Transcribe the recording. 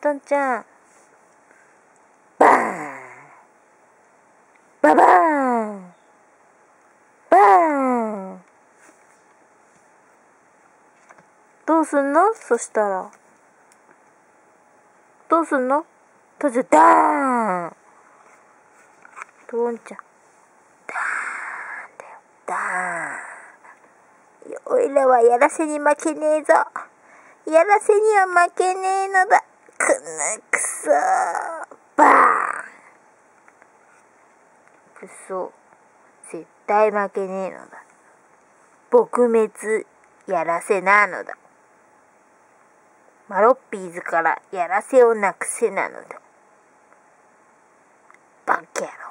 トンちゃん。バーンババーンバーン。どうすんの？そしたらどうすんの？とじゃダーン。トンちゃんダーンだよ、ダーン。おいらはやらせに負けねえぞ。やらせには負けねえのだ。くそバーン。くそ、絶対負けねえのだ。撲滅やらせなのだ。マロッピーズからやらせをなくせなのだ。バカ野郎。